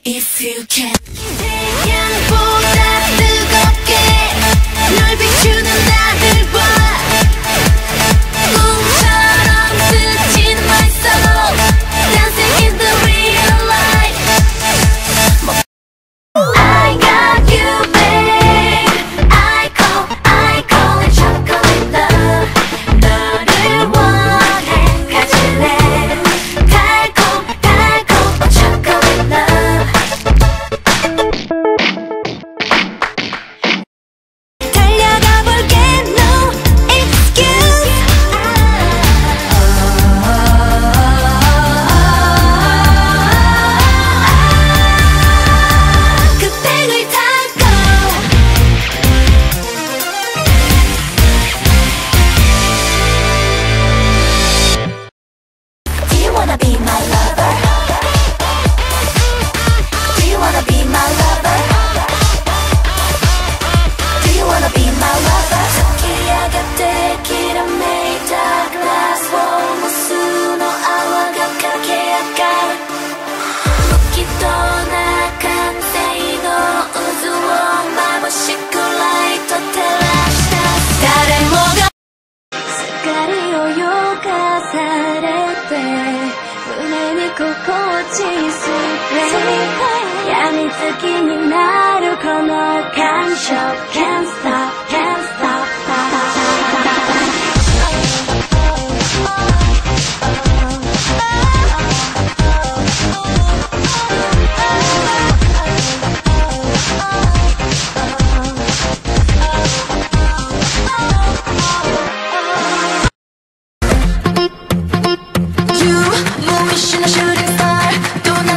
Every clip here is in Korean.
if you can. 태양보다 뜨겁게 널 비추는 나를 봐. 꿈처럼 스치는 my soul, dancing in the real life. I got you, babe. I call it chocolate love. 너를 원해 가질래. 달콤 chocolate love. 달려가 볼게, no excuse. 그 백을 타고. Do you wanna be my lover? Do you wanna be my lover? Do you wanna be my lover? Sakia ga tequila made of glass. Womosu no awa ga kakeakai. Mukiとな完成の渦を眩しくライト照らした誰もが光をよかされて胸に心地いいスプレーやみつきになるこの感触 Can't stop, can't stop. You, 뭐 미션 shooting star. 또 나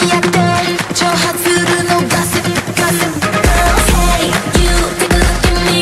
때문이야 돼. 저 하트를 녹아 sip, gossip girl. Hey, you take a look at me.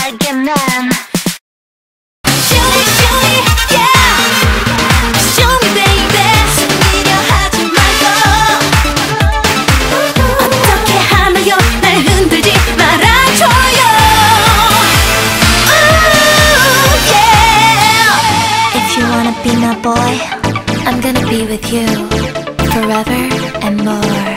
알게 난 Show me, yeah Show me baby 숨기려 하지 말고 어떻게 하나요 날 흔들지 말아줘요 Ooh, yeah If you wanna be my boy I'm gonna be with you forever and more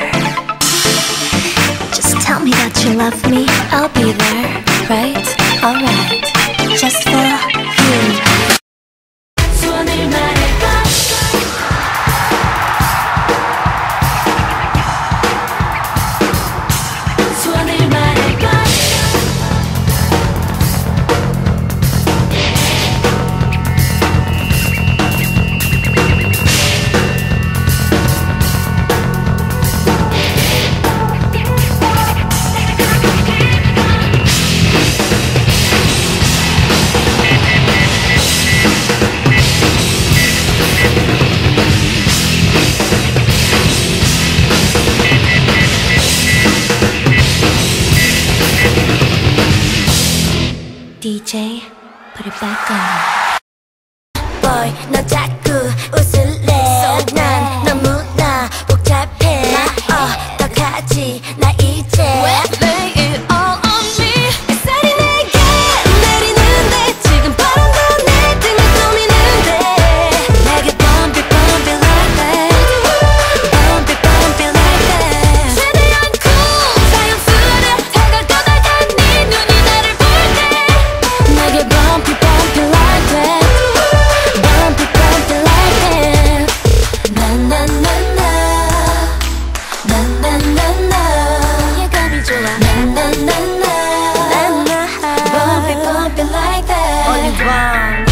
Just tell me that you love me I'll be there, right? Alright Just for you 소원을 말해봐 소원을 말해봐 DJ, put it back on Boy, 너 자꾸 웃을래 난 너무나 복잡해 어떡하지 나 이제 Lay it all on me 햇살이 내게 내리는데 지금 바람도 내 등을 꾸미는데 내게 bump it like that Bump it like that 최대한 cool 자연스레 다가가다가 네 눈이 나를 내게 bump it like that Bump it like that 나나나나 나나나나 예감이 좋아 나나나나 Bump it like that Only one